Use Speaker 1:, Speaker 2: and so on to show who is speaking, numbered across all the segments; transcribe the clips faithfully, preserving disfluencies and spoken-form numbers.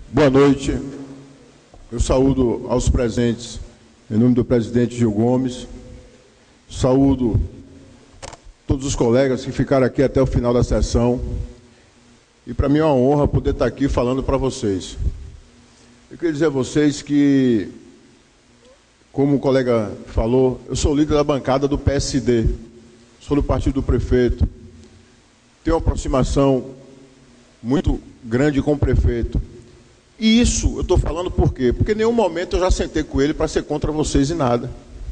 Speaker 1: Boa noite. Eu saúdo aos presentes, em nome do presidente Gil Gomes. Saúdo todos os colegas que ficaram aqui até o final da sessão. E para mim é uma honra poder estar aqui falando para vocês. Eu queria dizer a vocês que, como o colega falou, eu sou líder da bancada do P S D, sou do partido do prefeito, tenho uma aproximação muito grande com o prefeito. E isso eu estou falando por quê? Porque em nenhum momento eu já sentei com ele para ser contra vocês e nada.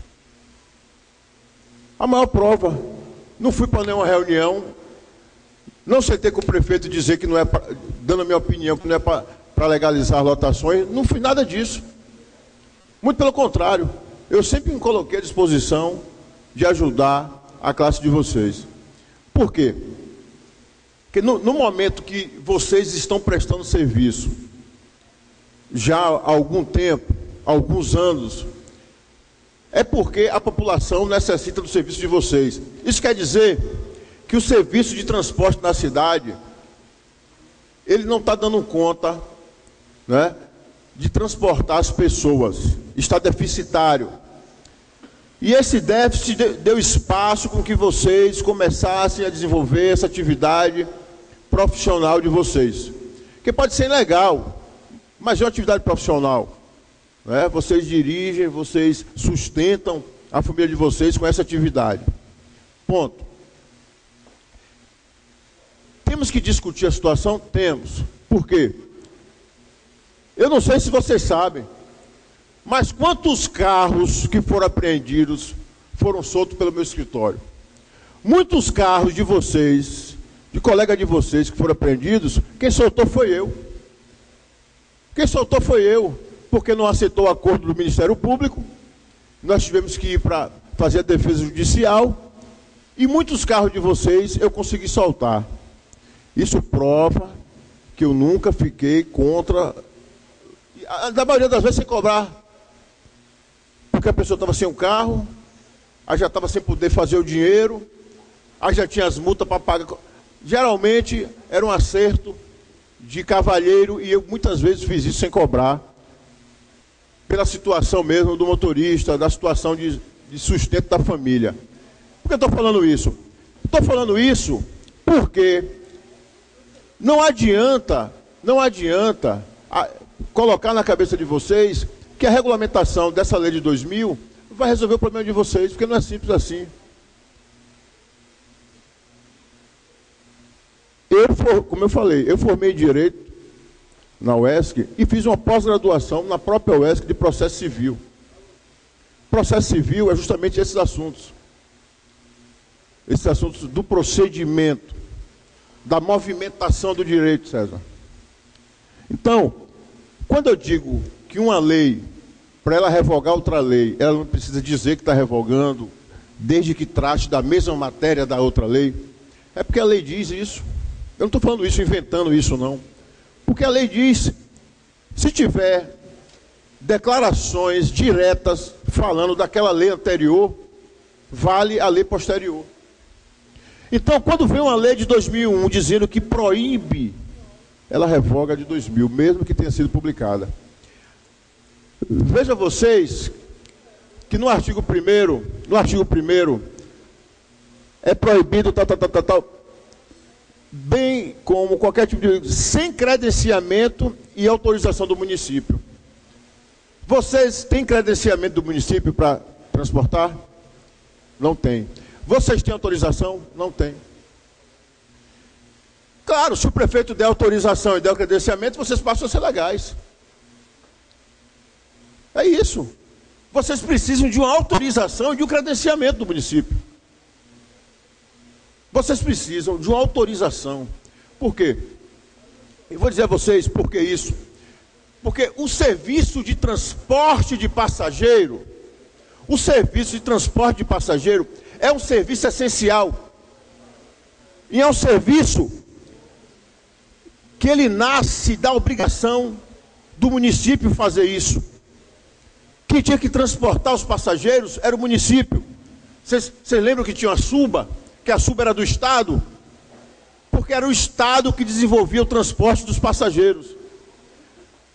Speaker 1: A maior prova, não fui para nenhuma reunião, não sentei com o prefeito dizer que não é, pra, dando a minha opinião, que não é para legalizar lotações, não fui nada disso. Muito pelo contrário, eu sempre me coloquei à disposição de ajudar a classe de vocês. Por quê? Porque no, no momento que vocês estão prestando serviço, já há algum tempo, alguns anos, é porque a população necessita do serviço de vocês. Isso quer dizer que o serviço de transporte na cidade, ele não está dando conta, né, de transportar as pessoas, está deficitário. E esse déficit deu espaço com que vocês começassem a desenvolver essa atividade profissional de vocês, que pode ser legal, mas é uma atividade profissional, né? Vocês dirigem, vocês sustentam a família de vocês com essa atividade. Ponto. Temos que discutir a situação? Temos. Por quê? Eu não sei se vocês sabem, mas quantos carros que foram apreendidos foram soltos pelo meu escritório? Muitos carros de vocês, de colega de vocês que foram apreendidos, quem soltou foi eu. Quem soltou foi eu, porque não aceitou o acordo do Ministério Público. Nós tivemos que ir para fazer a defesa judicial. E muitos carros de vocês eu consegui soltar. Isso prova que eu nunca fiquei contra, da maioria das vezes sem cobrar. Porque a pessoa estava sem um carro, aí já estava sem poder fazer o dinheiro, aí já tinha as multas para pagar. Geralmente era um acerto de cavalheiro, e eu muitas vezes fiz isso sem cobrar, pela situação mesmo do motorista, da situação de, de sustento da família. Por que eu estou falando isso? Estou falando isso porque não adianta, não adianta a, colocar na cabeça de vocês que a regulamentação dessa lei de dois mil vai resolver o problema de vocês, porque não é simples assim. Eu, for, como eu falei, eu formei Direito na U E S C e fiz uma pós-graduação na própria U E S C de Processo Civil. Processo Civil é justamente esses assuntos. Esses assuntos do procedimento, da movimentação do direito, César. Então, quando eu digo que uma lei, para ela revogar outra lei, ela não precisa dizer que está revogando, desde que trate da mesma matéria da outra lei, é porque a lei diz isso. Eu não estou falando isso, inventando isso, não. Porque a lei diz, se tiver declarações diretas falando daquela lei anterior, vale a lei posterior. Então, quando vem uma lei de dois mil e um dizendo que proíbe, ela revoga a de dois mil, mesmo que tenha sido publicada. Veja vocês que no artigo primeiro, no artigo primeiro, é proibido tal, tal, tal, tal, tal, bem como qualquer tipo de... sem credenciamento e autorização do município. Vocês têm credenciamento do município para transportar? Não tem. Vocês têm autorização? Não tem. Claro, se o prefeito der autorização e der o credenciamento, vocês passam a ser legais. É isso. Vocês precisam de uma autorização e de um credenciamento do município. Vocês precisam de uma autorização. Por quê? Eu vou dizer a vocês por que isso. Porque o serviço de transporte de passageiro, o serviço de transporte de passageiro é um serviço essencial. E é um serviço que ele nasce da obrigação do município fazer isso. Quem tinha que transportar os passageiros era o município. Vocês lembram que tinha a SUBA? Que a SUBA era do Estado? Porque era o Estado que desenvolvia o transporte dos passageiros.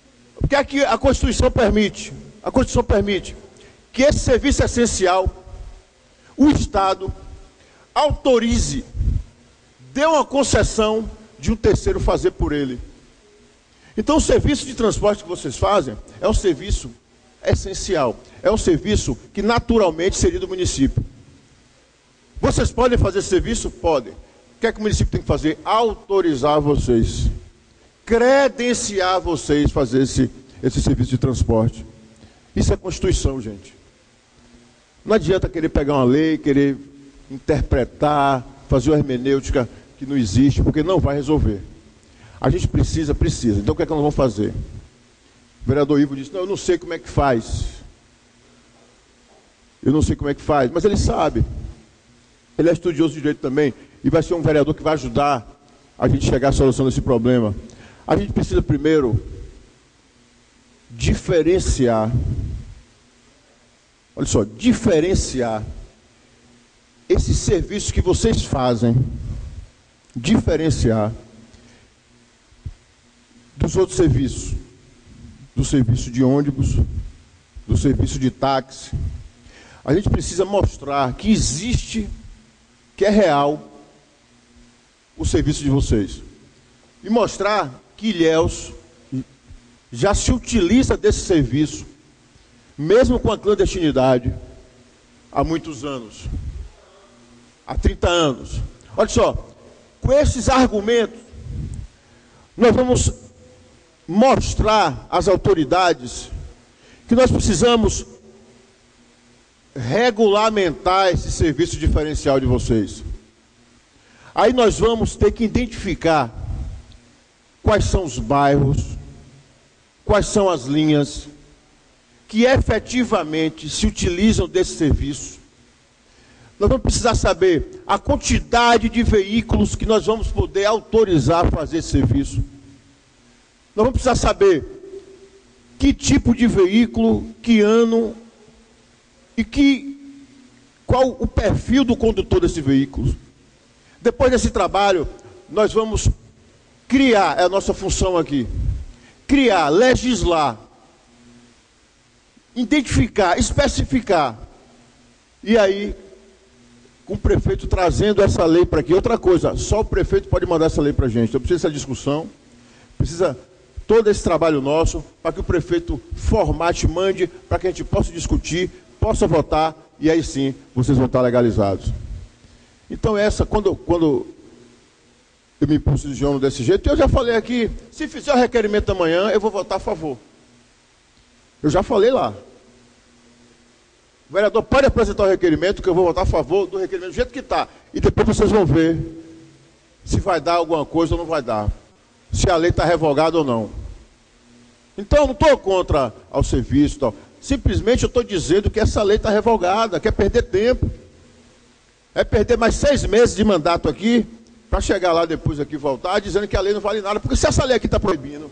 Speaker 1: Porque aqui a Constituição permite, a Constituição permite que esse serviço essencial, o Estado autorize, dê uma concessão de um terceiro fazer por ele. Então o serviço de transporte que vocês fazem é um serviço essencial, é um serviço que naturalmente seria do município. Vocês podem fazer esse serviço? Podem. O que é que o município tem que fazer? Autorizar vocês, credenciar vocês fazer esse, esse serviço de transporte. Isso é Constituição, gente. Não adianta querer pegar uma lei, querer interpretar, fazer uma hermenêutica que não existe, porque não vai resolver. A gente precisa, precisa. Então o que é que nós vamos fazer? O vereador Ivo disse, não, eu não sei como é que faz. Eu não sei como é que faz, mas ele sabe. Ele é estudioso de direito também, e vai ser um vereador que vai ajudar a gente chegar à solução desse problema. A gente precisa primeiro diferenciar, olha só, diferenciar esses serviços que vocês fazem, diferenciar dos outros serviços, do serviço de ônibus, do serviço de táxi. A gente precisa mostrar que existe, que é real, o serviço de vocês. E mostrar que Ilhéus já se utiliza desse serviço, mesmo com a clandestinidade, há muitos anos. Há trinta anos. Olha só, com esses argumentos, nós vamos mostrar às autoridades que nós precisamos regulamentar esse serviço diferencial de vocês. Aí nós vamos ter que identificar quais são os bairros, quais são as linhas que efetivamente se utilizam desse serviço. Nós vamos precisar saber a quantidade de veículos que nós vamos poder autorizar a fazer esse serviço. Nós vamos precisar saber que tipo de veículo, que ano e que, qual o perfil do condutor desse veículo. Depois desse trabalho, nós vamos criar, é a nossa função aqui, criar, legislar, identificar, especificar. E aí, com o prefeito trazendo essa lei para aqui. Outra coisa, só o prefeito pode mandar essa lei para a gente. Então precisa dessa discussão, precisa todo esse trabalho nosso, para que o prefeito formate, mande, para que a gente possa discutir, possa votar, e aí sim, vocês vão estar legalizados. Então essa, quando, quando eu me posiciono desse jeito, eu já falei aqui, se fizer o requerimento amanhã, eu vou votar a favor. Eu já falei lá. O vereador pode apresentar o requerimento, que eu vou votar a favor do requerimento do jeito que está. E depois vocês vão ver se vai dar alguma coisa ou não vai dar. Se a lei está revogada ou não. Então, eu não estou contra ao serviço e tal. Simplesmente eu estou dizendo que essa lei está revogada, quer perder tempo. É perder mais seis meses de mandato aqui, para chegar lá depois aqui voltar, dizendo que a lei não vale nada. Porque se essa lei aqui está proibindo,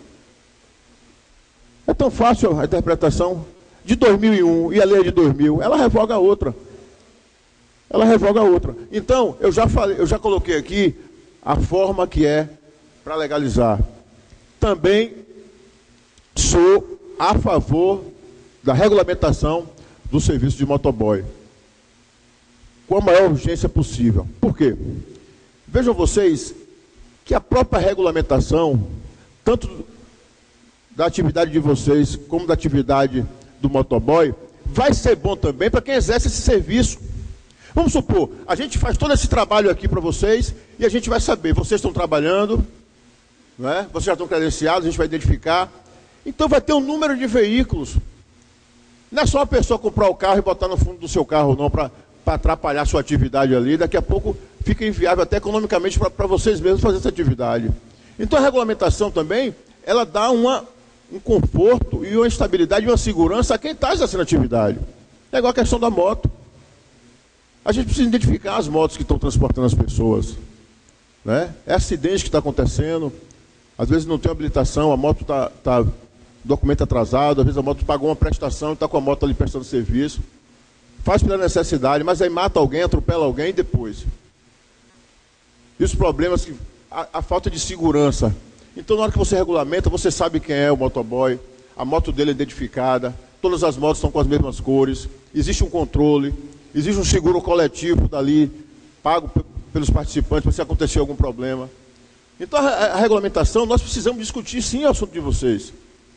Speaker 1: é tão fácil a interpretação. De dois mil e um e a lei de dois mil, ela revoga a outra. Ela revoga a outra. Então, eu já falei, eu já coloquei aqui a forma que é para legalizar. Também sou a favor da regulamentação do serviço de motoboy, com a maior urgência possível. Por quê? Vejam vocês que a própria regulamentação, tanto da atividade de vocês, como da atividade do motoboy, vai ser bom também para quem exerce esse serviço. Vamos supor, a gente faz todo esse trabalho aqui para vocês e a gente vai saber, vocês estão trabalhando, não é? Vocês já estão credenciados, a gente vai identificar. Então vai ter um número de veículos. Não é só uma pessoa comprar o carro e botar no fundo do seu carro, não, para atrapalhar a sua atividade ali. Daqui a pouco fica inviável até economicamente para vocês mesmos fazer essa atividade. Então a regulamentação também, ela dá uma... um conforto e uma estabilidade e uma segurança a quem está exercendo atividade. É igual a questão da moto. A gente precisa identificar as motos que estão transportando as pessoas. Né? É acidente que está acontecendo. Às vezes não tem habilitação, a moto está tá, documento atrasado, às vezes a moto pagou uma prestação e está com a moto ali prestando serviço. Faz pela necessidade, mas aí mata alguém, atropela alguém e depois. E os problemas, que a, a falta de segurança. Então, na hora que você regulamenta, você sabe quem é o motoboy. a moto dele é identificada, todas as motos estão com as mesmas cores, existe um controle, existe um seguro coletivo dali, pago pelos participantes para se acontecer algum problema. Então, a, a regulamentação, nós precisamos discutir sim o assunto de vocês.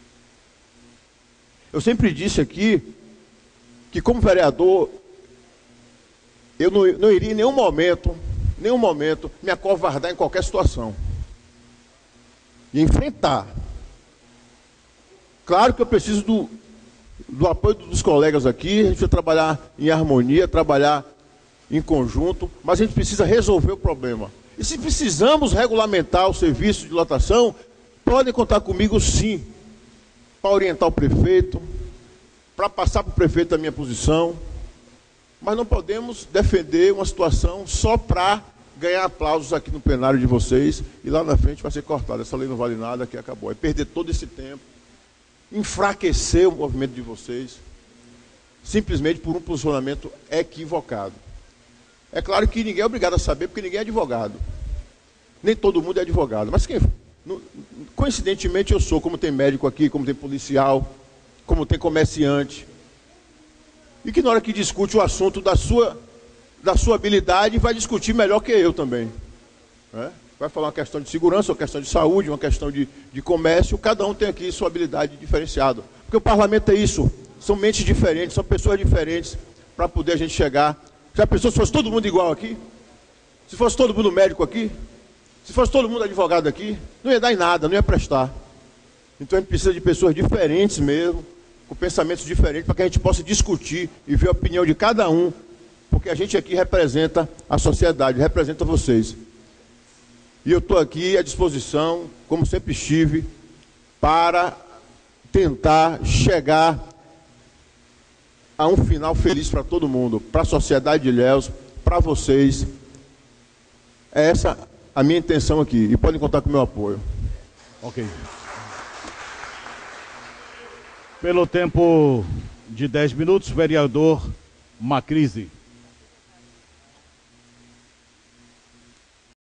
Speaker 1: Eu sempre disse aqui que, como vereador, eu não, não iria em nenhum momento, nenhum momento, me acovardar em qualquer situação. E enfrentar. Claro que eu preciso do, do apoio dos colegas aqui, a gente vai trabalhar em harmonia, trabalhar em conjunto, mas a gente precisa resolver o problema. E se precisamos regulamentar o serviço de lotação, podem contar comigo sim, para orientar o prefeito, para passar para o prefeito a minha posição, mas não podemos defender uma situação só para ganhar aplausos aqui no plenário de vocês, e lá na frente vai ser cortada. Essa lei não vale nada, aqui acabou. É perder todo esse tempo, enfraquecer o movimento de vocês, simplesmente por um posicionamento equivocado. É claro que ninguém é obrigado a saber, porque ninguém é advogado. Nem todo mundo é advogado. Mas quem, coincidentemente eu sou, como tem médico aqui, como tem policial, como tem comerciante. E que na hora que discute o assunto da sua, da sua habilidade, vai discutir melhor que eu também. Né? Vai falar uma questão de segurança, uma questão de saúde, uma questão de, de comércio. Cada um tem aqui sua habilidade diferenciada. Porque o parlamento é isso. São mentes diferentes, são pessoas diferentes, para poder a gente chegar. Já pensou se fosse todo mundo igual aqui? Se fosse todo mundo médico aqui? Se fosse todo mundo advogado aqui? Não ia dar em nada, não ia prestar. Então a gente precisa de pessoas diferentes mesmo, com pensamentos diferentes, para que a gente possa discutir e ver a opinião de cada um, porque a gente aqui representa a sociedade, representa vocês. E eu estou aqui à disposição, como sempre estive, para tentar chegar a um final feliz para todo mundo, para a sociedade de Ilhéus, para vocês. É essa a minha intenção aqui, e podem contar com o meu apoio.
Speaker 2: Ok. Pelo tempo de dez minutos, vereador Macrise.